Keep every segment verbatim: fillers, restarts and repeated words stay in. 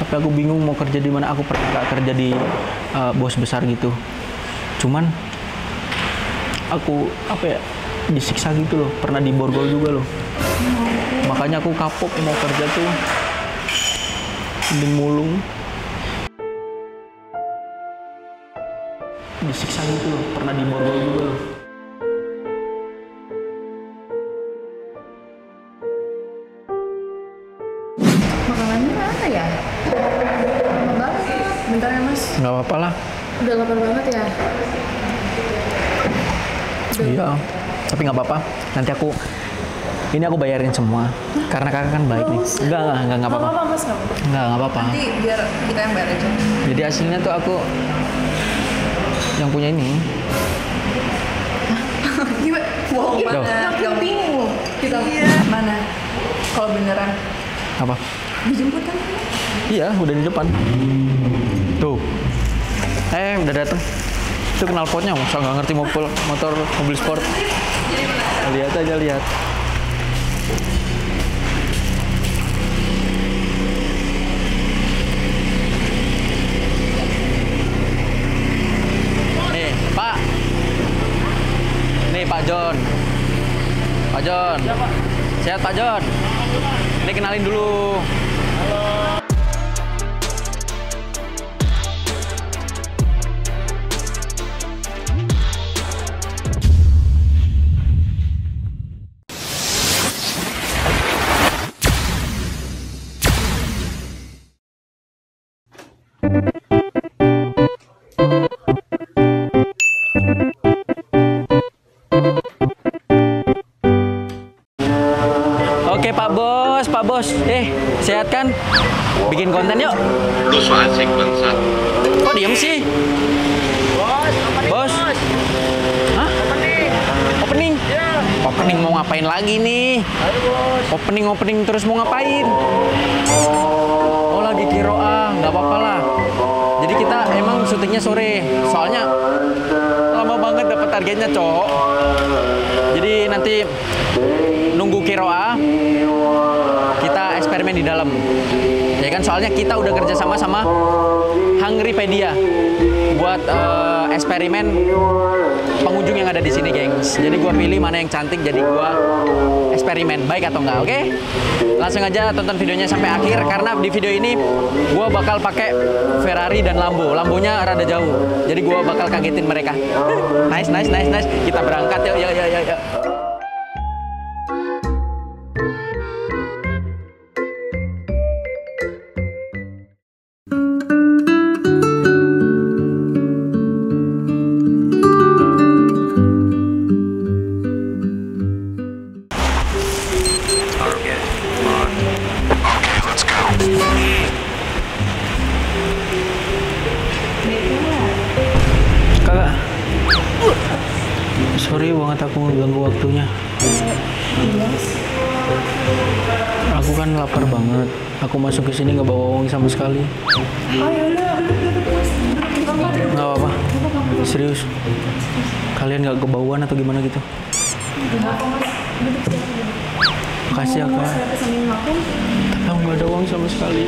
Tapi aku bingung mau kerja di mana. Aku pernah nggak kerja di uh, bos besar gitu. Cuman aku apa ya disiksa gitu loh. Pernah diborgol juga loh. Makanya aku kapok mau kerja tuh di mulung. Disiksa gitu loh. Pernah diborgol juga loh. Makanannya mana ya? Lama banget. Bentar ya mas. Nggak apa-apa lah. Udah lapar banget ya? Udah. Iya. Tapi nggak apa-apa. Nanti aku ini aku bayarin semua. Karena kakak kan baik nih. Enggak, enggak, enggak, enggak apa-apa. Nggak apa-apa mas, nggak apa-apa. Enggak, enggak apa-apa. Nanti biar kita yang bayar aja. Jadi aslinya tuh aku yang punya ini. Gimana? Wow, Loh. mana? Yang bingung. Kita iya. Mana? Kalau beneran Apa? dijemput kan? Iya, udah di depan. Tuh. Eh, udah dateng. Itu knalpotnya, masa nggak ngerti mobil, motor, mobil sport. Lihat aja, lihat. Nih, Pak. Nih, Pak John. Pak John. Sehat, Pak John? Ini kenalin dulu. Oke Pak Bos, Pak Bos, eh sehat kan? Bikin konten yuk. Lu so asik bangsat. Kok diem sih? Bos, opening, Bos. bos. Hah? Opening. Opening? Ya. Opening mau ngapain lagi nih? Ayo, bos. Opening opening terus mau ngapain? Oh lagi kiro ah, nggak apa-apa lah. Jadi kita emang syutingnya sore, soalnya lama banget dapat targetnya cowok. Jadi nanti nunggu kiroa, kita eksperimen di dalam. Ya kan soalnya kita udah kerja sama sama Hungrypedia buat uh, eksperimen pengunjung yang ada di sini, gengs. Jadi gua pilih mana yang cantik, jadi gua eksperimen baik atau enggak, oke? Langsung aja tonton videonya sampai akhir karena di video ini gua bakal pakai Ferrari dan Lambo. Lambonya rada jauh. Jadi gua bakal kagetin mereka. Nice, nice, nice, nice. Kita berangkat yuk, yuk, yuk, yuk, yuk. Kakak, sorry banget aku ganggu waktunya. Aku kan lapar banget. Aku masuk ke sini nggak bawa uang sama sekali. Oh yaudah, duduk mas. Duduk kamar. Nggak apa-apa. Serius. Kalian nggak kebauan atau gimana gitu? Gak apa mas. Duduk ya. Makasih ya kak. Saya pesanin makan. Tapi aku nggak ada uang sama sekali.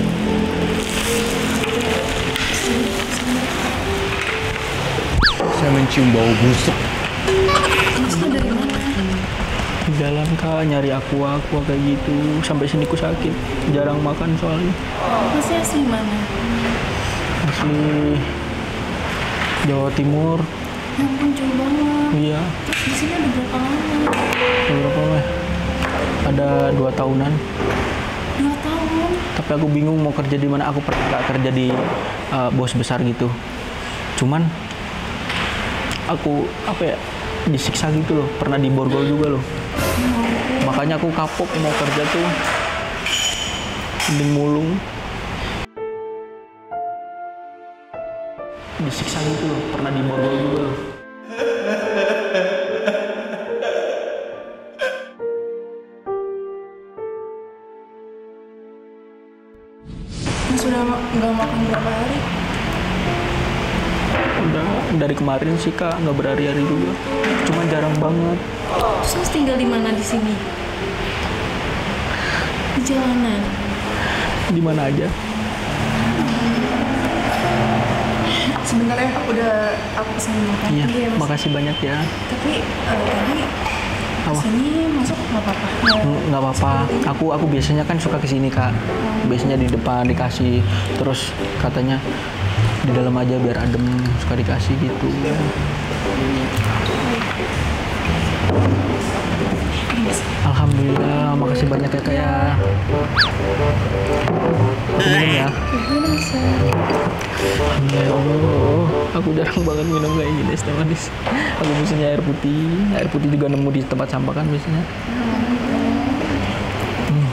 Saya mencium bau busuk. Masnya dari mana? Di jalan kak nyari aqua aqua kayak gitu. Sampai sini ku sakit. Jarang makan soalnya. Masnya asli mana? Asli Jawa Timur. Ya ampun jauh banget. Iya. Terus di sini ada berapa lama? Berapa mah? Ada dua tahunan. Dua tahun. Tapi aku bingung mau kerja di mana. Aku pernah nggak kerja di uh, bos besar gitu. Cuman aku apa ya disiksa gitu loh. Pernah diborgol juga loh. Makanya aku kapok mau kerja tuh di mulung. Disiksa gitu loh. Pernah diborgol juga loh. Mas sudah nggak makan berapa hari? Udah dari kemarin sih kak, nggak berhari-hari juga. Cuma jarang banget. Terus mas tinggal di mana di sini? Di jalanan. Di mana aja. sebentar ya, udah aku pesan makan. Iya, ya, Mas. makasih banyak ya. Tapi eh, tadi Apa? sini masuk nggak apa-apa. Mm, nggak apa-apa. Aku aku biasanya kan suka kesini kak. Biasanya di depan dikasih. Terus katanya di dalam aja biar adem, suka dikasih gitu. Alhamdulillah, makasih banyak ya kak ya. Aku minum ya. Alhamdulillah, aku jarang banget minum kayak gini es teh manis. Aku biasanya air putih. Air putih juga nemu di tempat sampah kan biasanya. Hmm.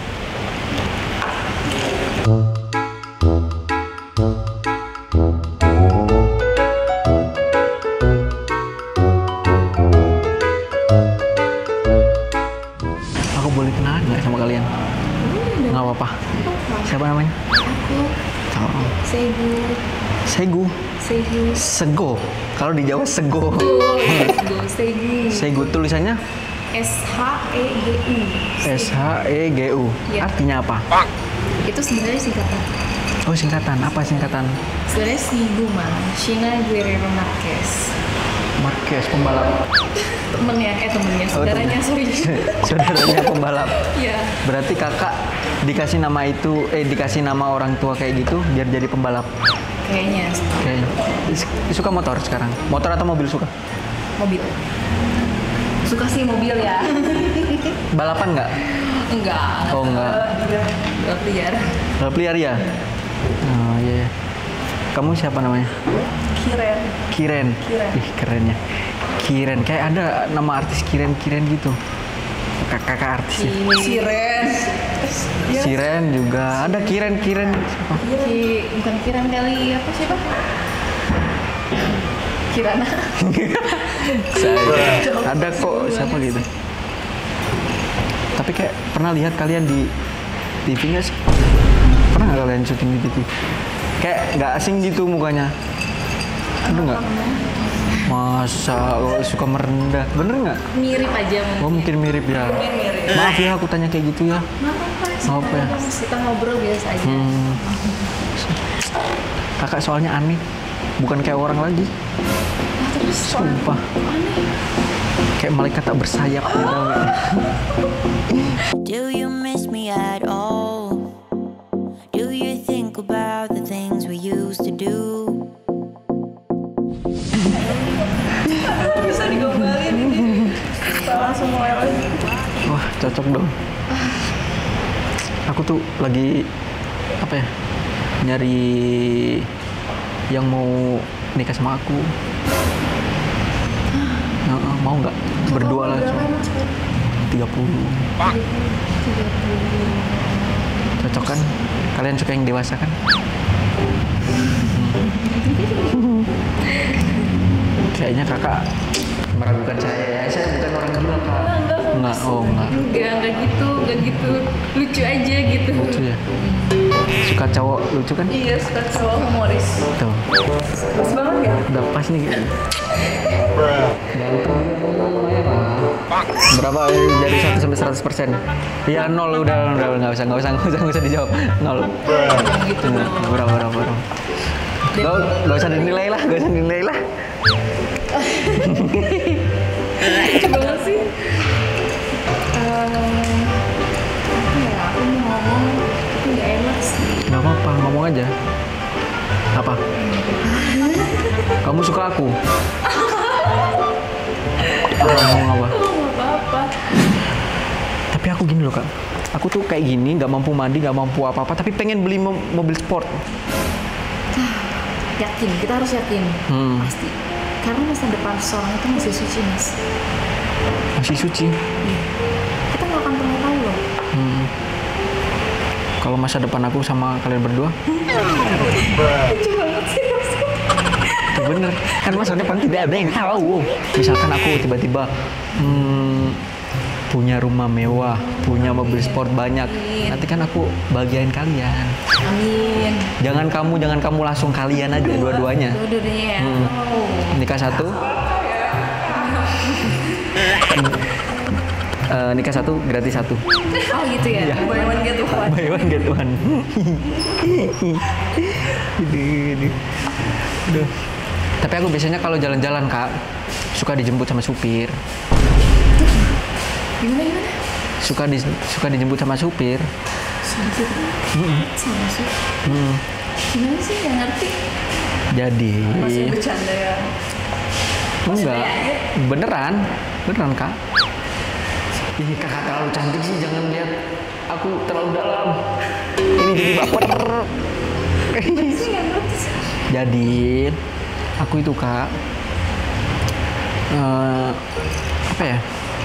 Aku boleh kenalan nggak sama kalian? Nggak apa-apa. Siapa namanya? Aku Oh. Segu, Segu. Segu, Sego. Kalau di Jawa sego. Segu, Segu, Segu tulisannya S H E G U. S H E G U. Iya. Artinya apa? Itu sebenarnya singkatan. Oh singkatan. Apa singkatan? Sebenarnya Segu mah, Sheena Guerrero Marquez. Marquez pembalap. Temennya, eh temennya, Oh, saudaranya, sorry. Saudaranya pembalap. Iya. Berarti kakak dikasih nama itu, eh dikasih nama orang tua kayak gitu biar jadi pembalap. Kayaknya Oke. Suka motor sekarang? Motor atau mobil suka? mobil. Suka sih mobil ya. Balapan nggak? Enggak. Oh enggak. Enggak liar. Balap liar ya? Oh iya. Kamu siapa namanya? Kiren. Kiren. Kiren. Ih keren ya. Kiren. Kayak ada nama artis Kiren-Kiren gitu. Kakak-kakak artis ya. Siren. Siren juga. Ada Kiren-Kiren. Siapa? Ki, bukan Kiren kali, apa siapa? Kirana. Saya. Ada kok siapa gitu. Tapi kayak pernah lihat kalian di T V nggak sih? Pernah nggak kalian syuting di T V? Kayak nggak asing gitu mukanya. Ada nggak? Masa oh, suka merendah? Bener nggak? Mirip aja mungkin. Oh mungkin mirip ya. Mungkin mirip. Maaf ya aku tanya kayak gitu ya. Nggak apa-apa. Maaf ya. Kita ngobrol biasa aja. Hmm. Kakak soalnya aneh. Bukan kayak orang lagi. Nah, terus soal Sumpah. aneh. Kayak malaikat tak bersayap gitu. Tau nggak? Do you miss me at all? Do you think about the things we used to do? Bisa digombalin ini. Langsung mulai lagi. Wah cocok dong. Aku tuh lagi apa ya? Nyari yang mau nikah sama aku. Nah, mau nggak berdua lah? Berapa emang sekarang? tiga puluh. Cocok kan? Kalian suka yang dewasa kan? Hmm. Kayaknya kakak meragukan saya ya. Saya bukan orang gila kak. Enggak, oh enggak. Enggak, enggak gitu, enggak gitu. Lucu aja gitu. Lucu ya. Suka cowok lucu kan? Iya, suka cowok humoris. Tuh. Pas banget ya? Udah pas nih. Ganteng lumayan lah. Berapa dari satu sampai seratus persen? Ya nol udah udah nggak usah nggak usah nggak usah nggak usah dijawab nol. Gitu. Berapa berapa berapa? Nggak nggak usah dinilai lah nggak usah dinilai lah. Lucu banget sih. Eh, apa ya, aku mau ngomong tapi nggak enak sih. Nggak apa-apa ngomong aja. Apa? Kamu suka aku? Apa ngomong apa? Oh, nggak apa-apa. Tapi aku gini loh kak. Aku tuh kayak gini nggak mampu mandi nggak mampu apa-apa tapi pengen beli mo- mobil sport. Yakin, kita harus yakin. Hmm. Pasti. Karena masa depan seorang itu masih suci, Mas. Masih suci. Kita nggak akan pernah tahu loh. Hmm. Kalau masa depan aku sama kalian berdua, Lucu banget sih, Mas. itu bener. Kan masa depan tidak ada yang tahu. Misalkan aku tiba-tiba hmm, punya rumah mewah, punya mobil sport banyak, nanti kan aku bagian kalian. Amin. Jangan kamu, jangan kamu langsung kalian aja dua-duanya. Dua-duanya ya. Hmm. Oh. Nikah satu. Eh, nikah satu gratis satu. Oh gitu ya. Iya. Buy one get one. Buy one get one. Aduh, aduh. Aduh. Tapi aku biasanya kalau jalan-jalan kak, suka dijemput sama supir. Gimana gimana? Suka di, suka dijemput sama supir. Sedikit. Sama sih. Hmm. Gimana sih? Nggak ngerti. Jadi. Masih bercanda ya? Enggak. Beneran, beneran kak. Ini kakak terlalu cantik sih, jangan lihat aku terlalu dalam. Ini jadi baper. Sih nggak ngerti sih. Jadi aku itu kak, eh, apa ya?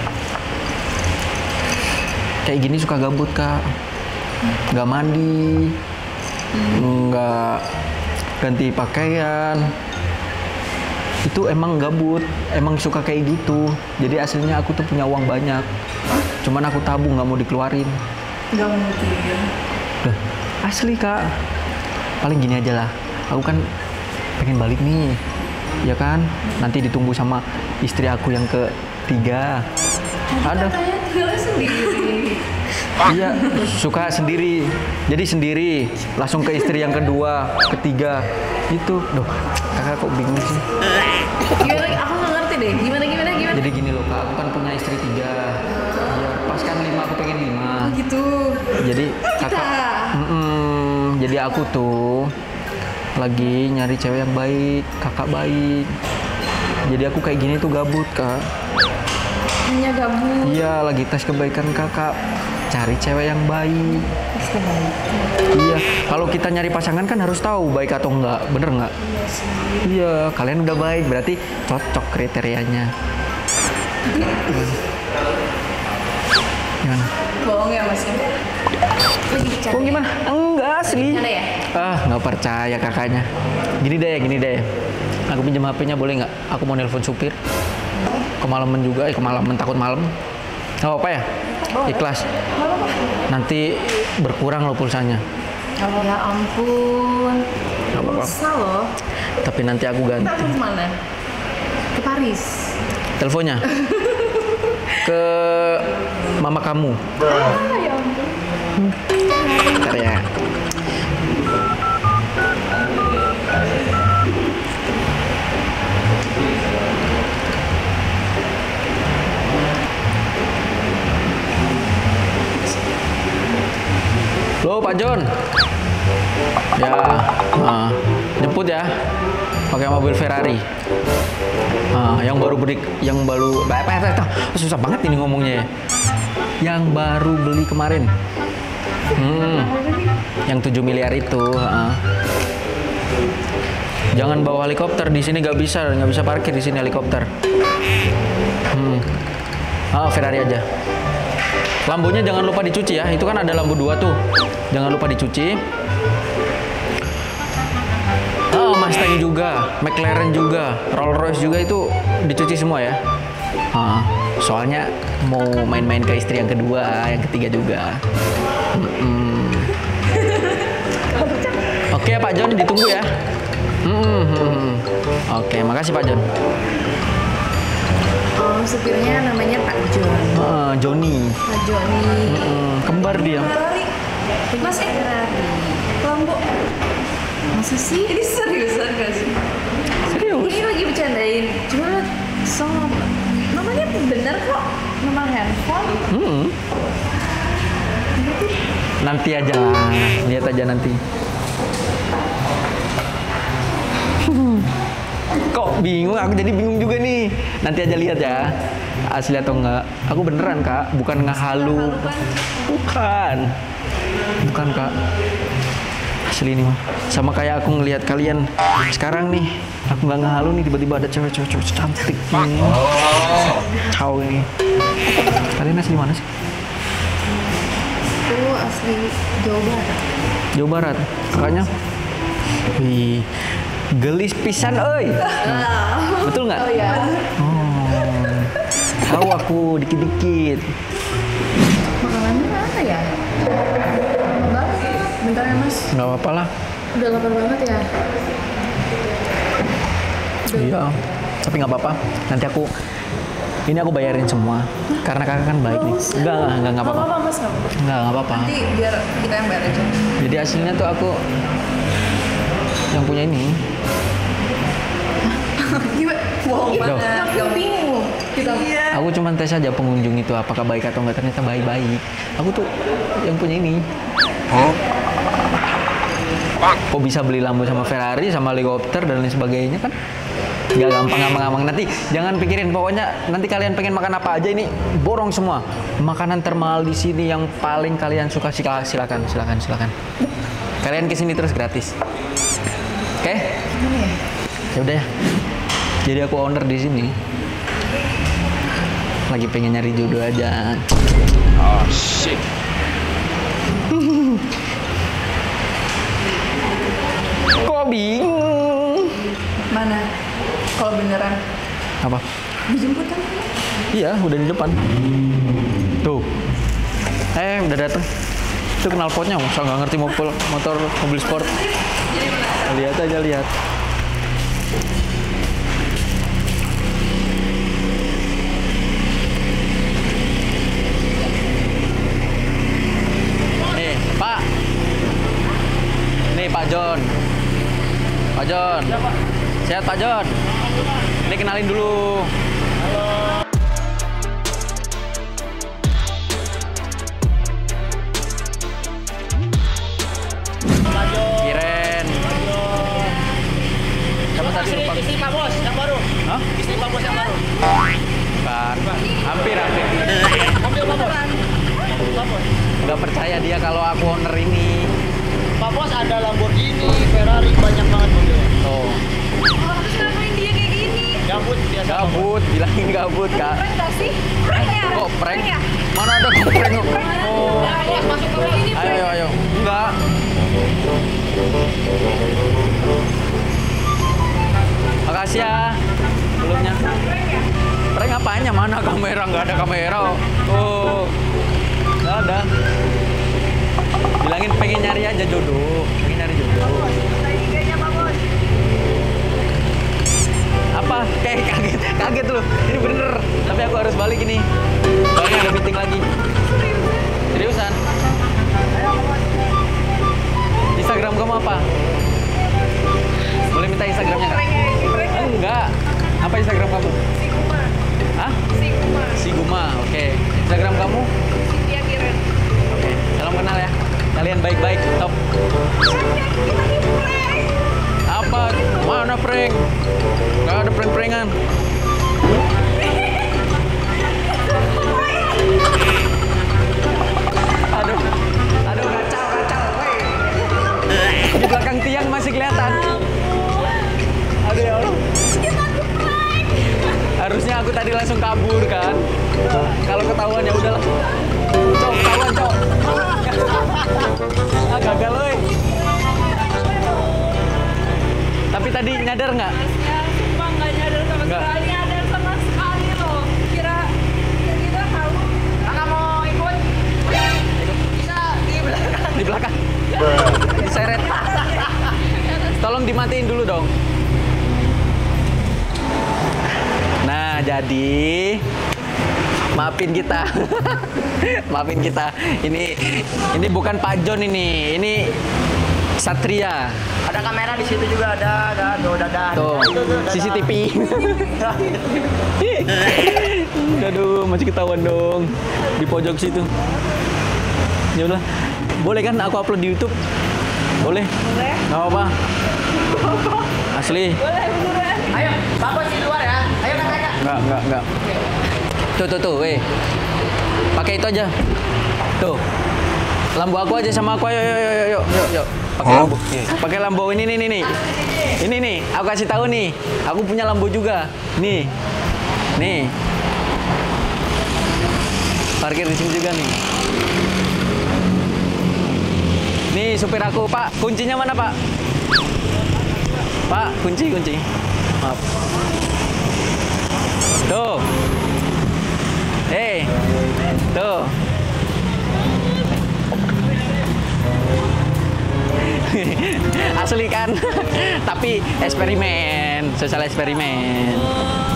Kayak gini suka gabut kak, nggak mandi, nggak ganti pakaian. Itu emang gabut, emang suka kayak gitu. Jadi aslinya aku tuh punya uang banyak, cuman aku tabung nggak mau dikeluarin. Nggak ngerti ya. Loh, asli kak. Paling gini aja lah, aku kan pengen balik nih, ya kan? Nanti ditunggu sama istri aku yang ketiga. Ada. Katanya tinggalnya sendiri. Iya, suka sendiri. Jadi sendiri, langsung ke istri yang kedua, ketiga. Itu, loh, kakak kok bingung sih? Gimana? Aku nggak ngerti deh. Gimana gimana gimana? Jadi gini loh kak, aku kan punya istri tiga. Ya, pas kan lima, aku pengen lima. Oh gitu. Jadi kakak, Mm-mm, jadi aku tuh lagi nyari cewek yang baik, kakak baik. Jadi aku kayak gini tuh gabut kak. Hanya gabung. Iya, lagi tes kebaikan kakak. Cari cewek yang baik. Terus kembali. Iya, kalau kita nyari pasangan kan harus tahu baik atau enggak, bener nggak? Iya, kalian udah baik, berarti cocok kriterianya. Gimana? Bohong ya mas ya? Lagi bercanda. Oh gimana? Enggak asli. Bercanda ya? Ah, nggak percaya kakaknya. Gini deh, gini deh. Aku pinjam H P-nya boleh nggak? Aku mau nelpon supir. Kemalaman juga, eh kemalaman takut malam. Nggak apa-apa ya? Ikhlas. Nanti berkurang loh pulsanya. Ya ampun. Nggak apa-apa. Pulsa loh. Tapi nanti aku ganti. Kita kemana? Ke Paris. Teleponnya ke mama kamu. Ah ya ampun. Bentar ya. Halo Pak John. Ya, ah, jemput ya. Pakai mobil Ferrari. Ah, yang baru beli, yang baru, apa, apa, apa, susah banget ini ngomongnya ya. Yang baru beli kemarin. Hmm, yang tujuh miliar itu. Ah. Jangan bawa helikopter di sini, nggak bisa, nggak bisa parkir di sini helikopter. Hmm, ah, Ferrari aja. Lampunya jangan lupa dicuci ya. Itu kan ada lampu dua tuh. Jangan lupa dicuci. Oh, Mustang juga, McLaren juga, Rolls Royce juga itu dicuci semua ya. Ah, soalnya mau main-main ke istri yang kedua, yang ketiga juga. Mm-mm. Oke Pak John, ditunggu ya. Mm-mm. Oke, makasih Pak John. Oh, supirnya namanya Pak John. Ah, Joni. Pak Joni. Mm, kembar dia. Ferrari. Mas eh Ferrari. Lombok. Masa sih? Ini seriusan gak sih? Serius? Ini lagi bercandain. Cuma so namanya bener kok. Nomor handphone. Hmm. Nanti aja lah, lihat aja nanti. Kok bingung? Aku jadi bingung juga nih. Nanti aja lihat ya, asli atau enggak. Aku beneran kak, bukan ngehalu. Bukan, bukan kak. Asli nih mah. Sama kayak aku ngelihat kalian sekarang nih. Aku nggak ngehalu nih, tiba-tiba ada cewek-cewek cantik nih. Ciao ini. Kalian asli mana sih? Itu asli Jawa Barat. Jawa Barat. Kakaknya? Wih, gelis pisan euy. Betul nggak? Oh ya. Oh. Tahu aku dikit-dikit. Makanannya mana ya? Lama banget. Bentar ya mas. Nggak apa-apa lah. Udah lapar banget ya. Iya. Tapi nggak apa-apa. Nanti aku ini aku bayarin semua. Karena kakak kan baik nih. Enggak, enggak, enggak, nggak apa-apa. Apa mas nggak apa-apa. Enggak, nggak apa-apa. Nanti biar kita yang bayar aja. Jadi aslinya tuh aku yang punya ini. Gimana? Wow Loh. banget. Aku bingung. Kita. Iya. Aku cuma tes aja pengunjung itu apakah baik atau enggak, ternyata baik-baik. Aku tuh yang punya ini. Kok bisa beli Lambo sama Ferrari sama helikopter dan lain sebagainya kan? Gak gampang-gampang. Nanti jangan pikirin, pokoknya nanti kalian pengen makan apa aja ini borong semua. Makanan termahal di sini yang paling kalian suka silakan silakan silakan silakan. Kalian kesini terus gratis. Oke? Okay? Ya udah ya. Jadi aku owner di sini. Lagi pengen nyari jodoh aja. Oh shit. Kok bingung? Mana? Kalau beneran Apa? dijemput kan? Iya, udah di depan. Tuh. Eh, udah dateng. Itu knalpotnya, masa nggak ngerti mobil, motor, mobil sport. Lihat aja, lihat. Nih, Pak. Nih, Pak John. Pak John. Sehat, Pak John? Ini kenalin dulu. Kiren. Siapa tadi lupa? Istri Pak Bos yang baru. Hah? Istri Pak Bos yang baru. Bukan. Hampir, hampir. Mobil Pak Bos. Pak Bos. Nggak percaya dia kalau aku owner ini. Pak Bos ada Lamborghini, Ferrari, banyak banget mobilnya. Tuh. Terus ngapain dia kayak gini? Gabut biasa. Pak Bos. Gabut, bilangin gabut, Kak. Prank gak sih? Prank ya? Kok prank? ya? Mana ada kok prank? Oh. Pak Bos masuk ke Ini Ayo, ayo, ayo. Enggak. Makasih ya. Belumnya. Prank apanya? Mana kamera? Nggak ada kamera. Oh. Nggak ada. Bilangin pengen nyari aja jodoh. Pengen nyari jodoh. Apa? Kayak kaget. Kaget lu. Ini bener. Tapi aku harus balik ini. Soalnya ada meeting lagi. Seriusan? Instagram kamu apa? Boleh minta Instagramnya nggak? Enggak. Apa Instagram kamu? Siguma. Hah? Siguma. Siguma. Oke. Instagram kamu? Cynthia Kiren. Oke. Salam kenal ya. Kalian baik-baik. Top. Apa? Mana prank? Nggak ada prank-prankan. Aduh. Aduh, kacau, kacau. Wey. Di belakang tiang masih kelihatan. Aduh ya Allah. Harusnya aku tadi langsung kabur kan. Kalau ketahuan ya udahlah. Cok, ketahuan, Cok. Ah, gagal, woy. Tapi tadi nyadar nggak? Ya, sumpah nggak nyadar sama Nggak. sekali. Nyadar sama sekali loh. Kira kita tahu. Kakak mau ikut? Bisa di belakang. Di belakang. Diseret. Tolong dimatiin dulu dong. Nah, jadi maafin kita. Maafin kita. Ini ini bukan Pak John ini. Ini Satria. Ada kamera di situ juga ada, ada, tuh, ada, ada. Tuh, Itu, tuh, ada. C C T V. Aduh, masih ketahuan dong. Di pojok situ. Ya udah. Boleh kan aku upload di YouTube? Boleh? Boleh. Nggak apa-apa. Asli. Boleh beneran. Ayo, Pak Bos di luar ya. Ayo kakak. Enggak, enggak, enggak. Tuh, tuh, tuh, weh. Pakai itu aja. Tuh. Lambo aku aja sama aku. Ayo, ayo, ayo, ayo, yuk, yuk. Pakai lambo. Pakai lambo ini, nih, nih, nih. Ini nih, aku kasih tahu nih. Aku punya lambo juga. Nih. Nih. Parkir di sini juga nih. Nih, supir aku, Pak. Kuncinya mana, Pak? Pak, kunci, kunci. Maaf. Tuh. Hei. Tuh. Asli kan? Tapi eksperimen, sosial eksperimen.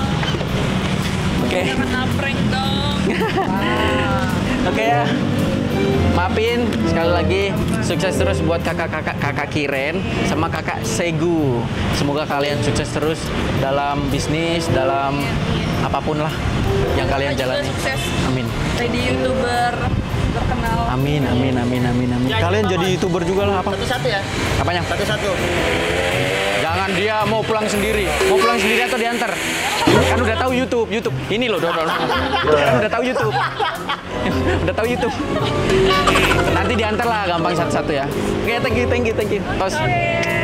Oke. Kena prank dong. Oke ya. Maafin sekali lagi, sukses terus buat kakak-kakak kakak Kiren sama kakak Segu. Semoga kalian sukses terus dalam bisnis, dalam apapun lah yang kalian Kita juga jalani. sukses Amin. jadi YouTuber terkenal. Amin, amin, amin, amin, amin. Kalian jadi YouTuber juga lah apa? Satu-satu ya? Apanya? Satu-satu. Jangan dia mau pulang sendiri. Mau pulang sendiri atau diantar? Kan udah tahu YouTube, YouTube. Ini loh, Don. Kan udah tahu YouTube. Udah tahu YouTube. Nanti diantar lah gampang satu-satu ya. Oke, thank you, thank you, thank you. Tos.